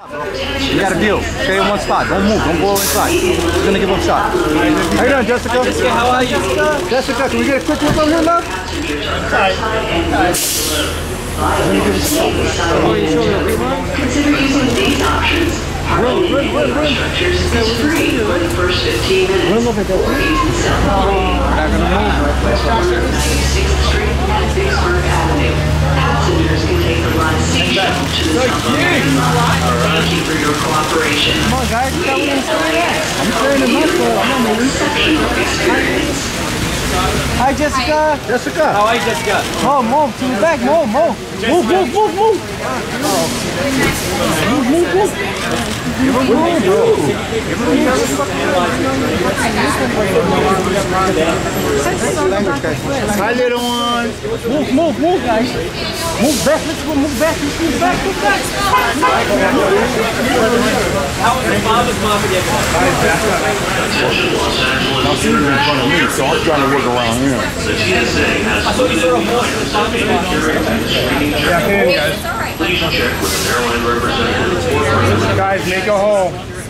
You got a deal. Stay in one spot. Don't move. Don't go inside. He's gonna give him a shot. How you doing, Jessica? Jessica, how are you? Jessica, can we get a quick look over here, love? Alright. Consider using these options. Structures is free for the first 15 minutes. Or using Northwest 96th Street and Vicksburg Avenue. Passengers can take the line C-Shuttle to the submarine line. Thank you for your cooperation. Come on, guys. You got what I'm saying? I'm saying it myself. I'm not Exceptional experience. Hi, Jessica. Jessica. How are you, Jessica? Move to the back. Move. Move. Hi, little one. Move, guys. Move back. Let's go. Move back. Move back. How was your father's mom again? Now she's in front of me, so I'm trying to work around here. I thought you saw a horse in the father's mom. Yeah, I can, guys. Please check with an airline representative. Guys, make a hole.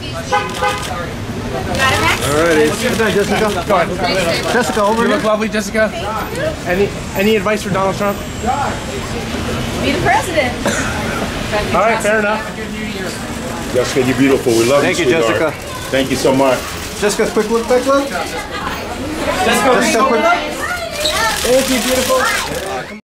Alrighty. Good night, Jessica. Go ahead. Jessica, over You here. look lovely, Jessica. Any advice for Donald Trump? Be the president. All right, fair enough. Jessica, you're beautiful. We love Thank you, you, sweetheart. Jessica. Thank you so much. Jessica, quick look back, look. Jessica, Jessica, quick. thank you, beautiful.